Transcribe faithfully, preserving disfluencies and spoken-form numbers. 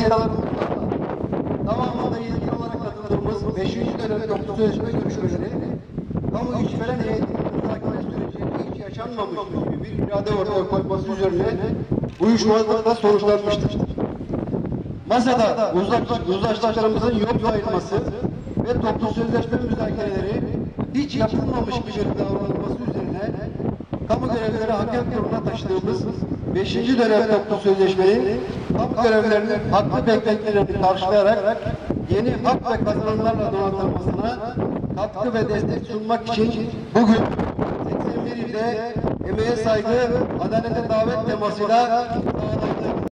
sendikalarımızla tamamında yetkili olarak katıldığımız beşinci dönem toplu sözleşme görüşmeleri kamu işveren heyetinin müzakere süreci hiç yaşanmamış gibi bir irade ortaya koyması üzerine uyuşmazlıkla sonuçlanmıştır. Masada uzlaştıklarımızın yok sayılması ve toplu sözleşme müzakereleri hiç yapılmamış gibi davranılması üzerine kamu görevlileri hakem kuruluna taşıdığımız beşinci dönem toplu sözleşmenin kamu görevlilerinin haklı beklentilerini karşılayarak yeni hak ve kazanımlarla donatılmasına katkı ve destek sunmak için bugün seksen bir ilde emeğe saygı, adalete davet temasıyla sağlandı.